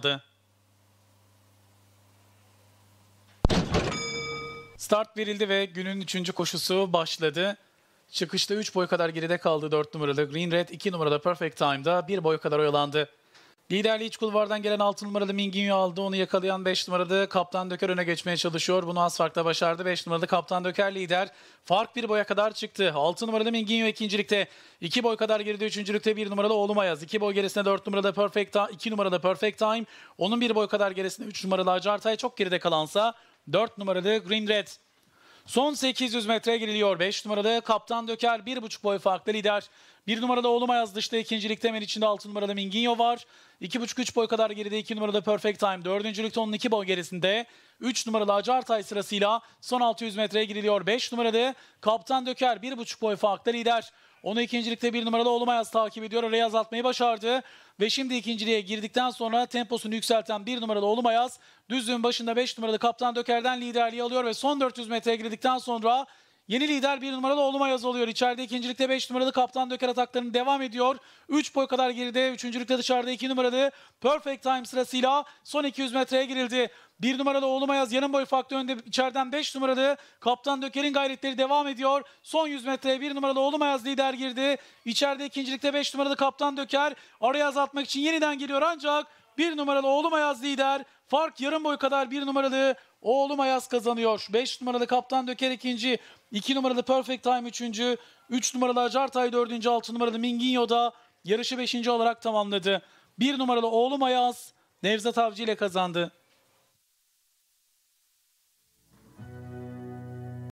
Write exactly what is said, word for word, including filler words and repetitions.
Start verildi ve günün üçüncü koşusu başladı. Çıkışta üç boy kadar geride kaldı dört numaralı Green Red, iki numarada Perfect Time'da bir boy kadar oyalandı. Liderliği iç kulvardan gelen altı numaralı Minginho aldı. Onu yakalayan beş numaralı Kaptan Döker öne geçmeye çalışıyor. Bunu az farkla başardı. beş numaralı Kaptan Döker lider. Fark bir boya kadar çıktı. altı numaralı Minginho ikincilikte. iki boy kadar geride üçüncülükte bir numaralı Oğlumayaz. iki boy gerisinde dört numarada Perfect Time. iki numarada Perfect Time. Onun bir boy kadar gerisinde üç numaralı Acartay. Çok geride kalansa dört numaralı Green Red. Son sekiz yüz metreye giriliyor. beş numaralı Kaptan Döker bir buçuk boy farklı lider. bir numarada Oğlumayaz dışta ikincilikte, hemen içinde altı numarada Minginho var. iki buçuk üç boy kadar geride iki numarada Perfect Time. dördüncülükte onun iki boy gerisinde üç numaralı Acartay sırasıyla son altı yüz metreye giriliyor. beş numaralı Kaptan Döker bir buçuk boy farklı lider. Onu ikincilikte bir numaralı Oğlumayaz takip ediyor. Arayı azaltmayı başardı. Ve şimdi ikinciliğe girdikten sonra temposunu yükselten bir numaralı Oğlumayaz düzlüğün başında beş numaralı Kaptan Döker'den liderliği alıyor ve son dört yüz metreye girdikten sonra yeni lider bir numaralı Oğlumayaz oluyor. İçeride ikincilikte beş numaralı Kaptan Döker ataklarını devam ediyor. üç boy kadar geride. Üçüncülükte dışarıda iki numaralı Perfect Time sırasıyla son iki yüz metreye girildi. bir numaralı Oğlumayaz yarım boy farklı önde. İçeriden beş numaralı Kaptan Döker'in gayretleri devam ediyor. Son yüz metreye bir numaralı Oğlumayaz lider girdi. İçeride ikincilikte beş numaralı Kaptan Döker arayı azaltmak için yeniden geliyor ancak bir numaralı Oğlumayaz lider. Fark yarım boy kadar bir numaralı Oğlumayaz kazanıyor. beş numaralı Kaptan Döker ikinci. iki numaralı Perfect Time üçüncü. üç numaralı Acartay dördüncü. altı numaralı Minginho da yarışı beşinci olarak tamamladı. bir numaralı Oğlumayaz Nevzat Avcı ile kazandı.